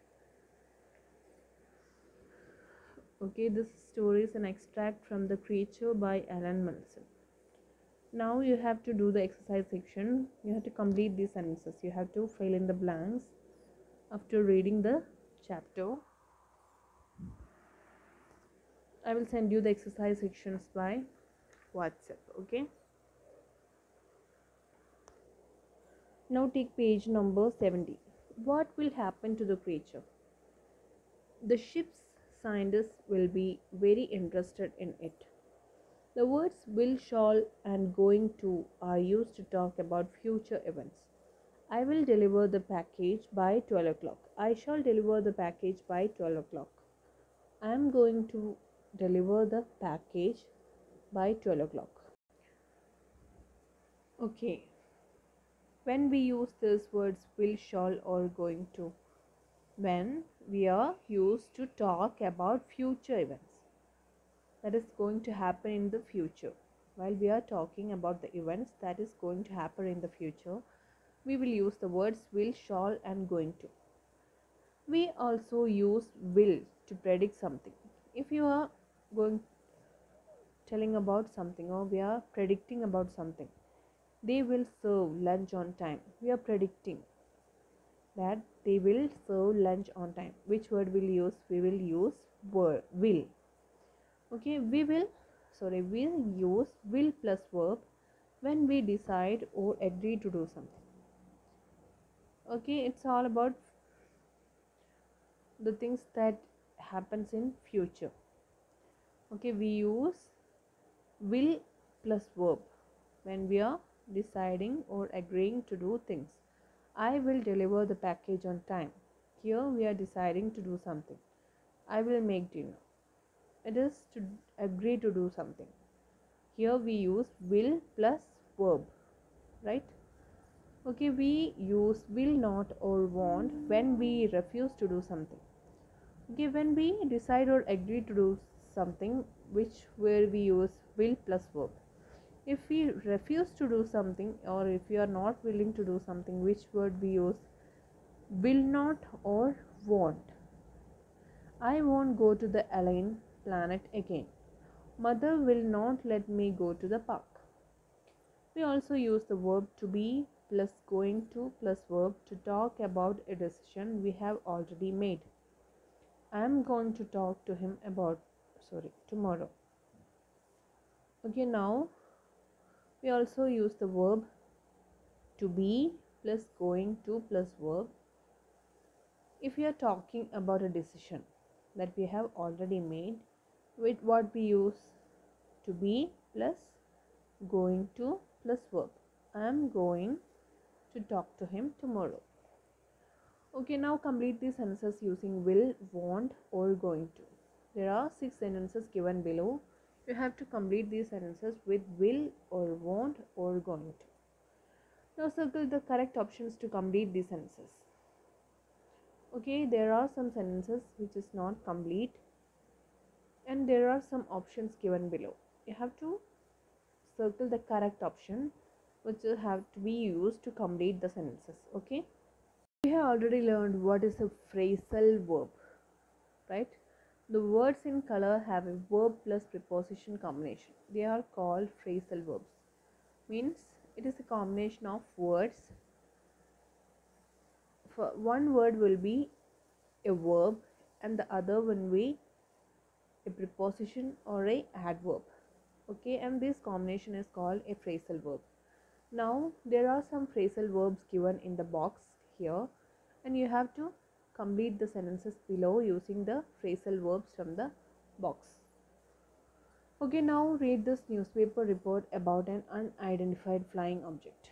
Speaker 1: Okay, this story is an extract from The Creature by Alan Munson. Now you have to do the exercise section. You have to complete these sentences. You have to fill in the blanks after reading the chapter. I will send you the exercise sections by WhatsApp. Okay. Now take page number seventy. What will happen to the creature? The ship's scientists will be very interested in it. The words will, shall, and going to are used to talk about future events. I will deliver the package by twelve o'clock. I shall deliver the package by twelve o'clock. I am going to deliver the package by twelve o'clock. Okay. When we use these words will, shall, or going to, when we are used to talk about future events that is going to happen in the future. While we are talking about the events that is going to happen in the future, we will use the words will, shall, and going to. We also use will to predict something. If you are going telling about something, or we are predicting about something, they will serve lunch on time. We are predicting that they will serve lunch on time. Which word will use? We will use word will. Okay, we will sorry we'll use will plus verb when we decide or agree to do something. Okay, it's all about the things that happens in future. Okay, we use will plus verb when we are deciding or agreeing to do things. I will deliver the package on time. Here we are deciding to do something. I will make dinner. It is to agree to do something. Here we use will plus verb, right? Okay, we use will not or want when we refuse to do something. Okay, when we decide or agree to do something, which where we use will plus verb. If we refuse to do something, or if we are not willing to do something, which word we use? Will not or won't. I won't go to the alien planet again. Mother will not let me go to the park. We also use the verb to be plus going to plus verb to talk about a decision we have already made. I am going to talk to him about, sorry, tomorrow. Okay, now we also use the verb to be plus going to plus verb if we are talking about a decision that we have already made. With what we use? To be plus going to plus verb. I am going to talk to him tomorrow. Okay, now complete these sentences using will, want, or going to. There are six sentences given below. You have to complete these sentences with will or want or going to. Now circle the correct options to complete these sentences. Okay, there are some sentences which is not complete, and there are some options given below. You have to circle the correct option which will have to be used to complete the sentences. Okay, we have already learned what is a phrasal verb, right? The words in color have a verb plus preposition combination. They are called phrasal verbs. Means it is a combination of words. For one word will be a verb and the other will be a preposition or a adverb. Okay, and this combination is called a phrasal verb. Now there are some phrasal verbs given in the box here, and you have to complete the sentences below using the phrasal verbs from the box. Okay, now read this newspaper report about an unidentified flying object.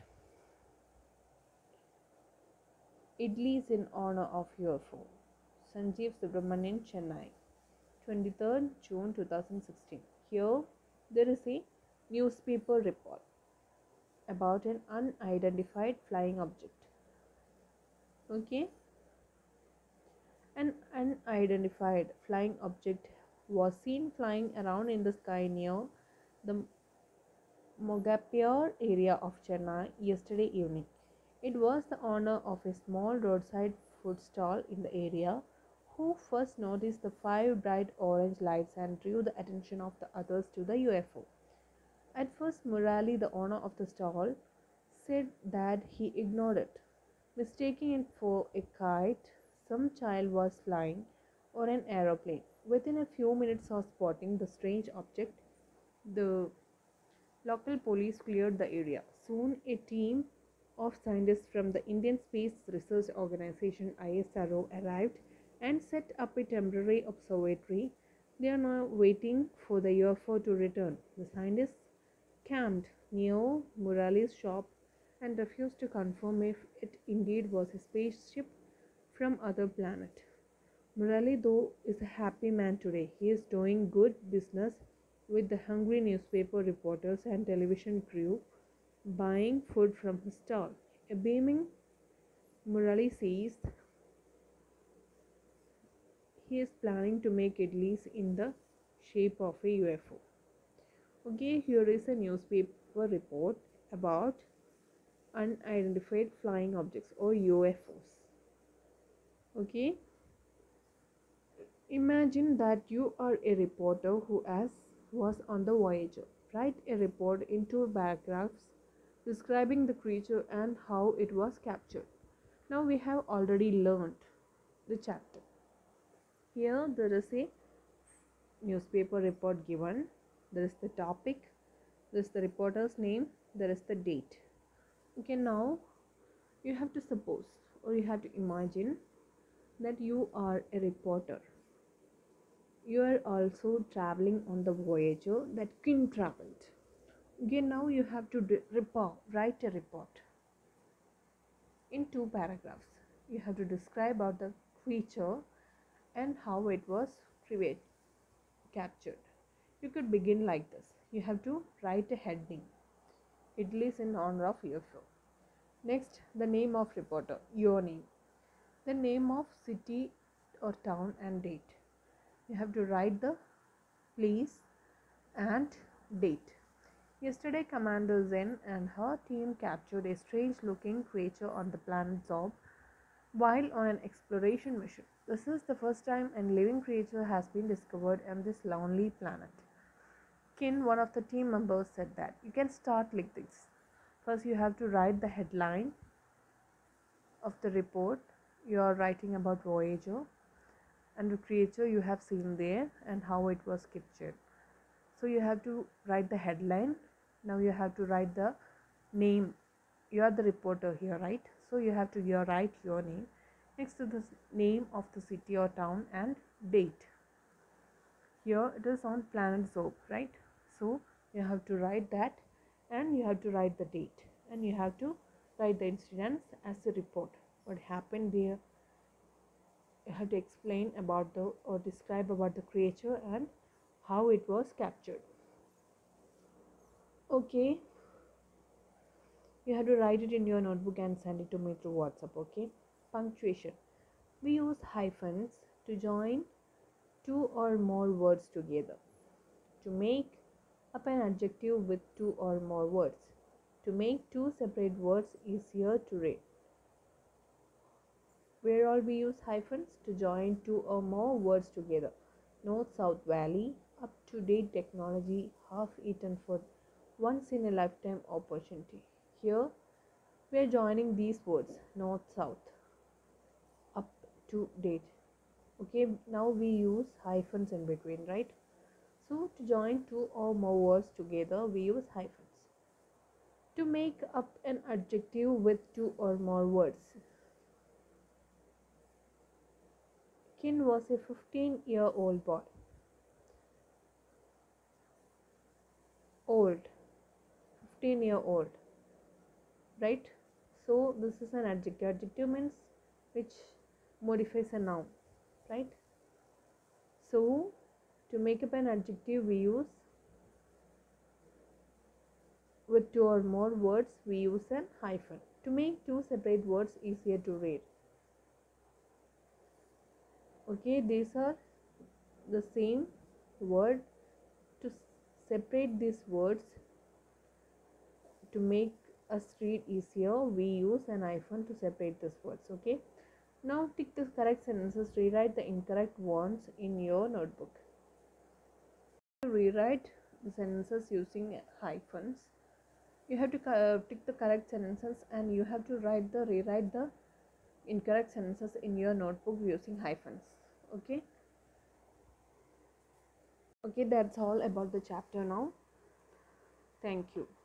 Speaker 1: Idlis in honor of U F O. Sanjeev Subramanian, Chennai, twenty-third June two thousand sixteen. Here there is a newspaper report about an unidentified flying object. Okay, an unidentified flying object was seen flying around in the sky near the Mogappair area of Chennai yesterday evening. It was the owner of a small roadside food stall in the area who first noticed the five bright orange lights and drew the attention of the others to the U F O. At first, Murali, the owner of the stall, said that he ignored it, mistaking it for a kite some child was flying or an aeroplane. Within a few minutes of spotting the strange object, the local police cleared the area. Soon, a team of scientists from the Indian Space Research Organization I S R O arrived and set up a temporary observatory. They are now waiting for the U F O to return. The scientists camped near Murali's shop and refused to confirm if it indeed was a spaceship from other planet. Murali, though, is a happy man today. He is doing good business with the hungry newspaper reporters and television crew, buying food from his stall. A beaming Murali says he is planning to make idlis in the shape of a U F O. Okay, here is a newspaper report about unidentified flying objects or U F Os. Okay, imagine that you are a reporter who has was on the Voyager. Write a report in two paragraphs describing the creature and how it was captured. Now we have already learned the chapter. Here there is a newspaper report given. There is the topic, there is the reporter's name, there is the date. Okay, now you have to suppose or you have to imagine that you are a reporter. You are also traveling on the Voyager that King traveled. Okay, now you have to report, write a report in two paragraphs. You have to describe about the creature and how it was captured. You could begin like this. You have to write a heading. Idlis in honor of U F O. Next, the name of reporter, your name. The name of city or town and date. You have to write the place and date. Yesterday, Commander Zen and her team captured a strange looking creature on the planet Zob while on an exploration mission. This is the first time a living creature has been discovered on this lonely planet. Kin, one of the team members, said that. You can start like this. First, you have to write the headline of the report. You are writing about Voyager and the creature you have seen there and how it was captured. So you have to write the headline. Now you have to write the name. You are the reporter here, right? So you have to here write your name next to the name of the city or town and date. Here it is on planet Zob, right? So you have to write that and you have to write the date and you have to write the incidents as a report. What happened there? You have to explain about the or describe about the creature and how it was captured. Okay, You have to write it in your notebook and send it to me through WhatsApp. Okay. Punctuation. We use hyphens to join two or more words together, to make up an adjective with two or more words, to make two separate words easier to read. Where all we use hyphens? To join two or more words together. North South Valley, up to date technology, half eaten for once in a lifetime opportunity. Here we are joining these words, north south, up to date. Okay, now we use hyphens in between, right? So to join two or more words together, we use hyphens. To make up an adjective with two or more words. Kin was a fifteen year old boy. Old, fifteen year old, right? So this is an adjective. Adjective means which modifies a noun, right? So to make up an adjective, we use with two or more words, we use an hyphen. To make two separate words easier to read. Okay, these are the same word. To separate these words, to make us read easier, we use an hyphen to separate these words. Okay, now tick the correct sentences, rewrite the incorrect ones in your notebook. Rewrite the sentences using hyphens. You have to uh, tick the correct sentences and you have to write the rewrite the incorrect sentences in your notebook using hyphens. Okay. Okay, that's all about the chapter now. Thank you.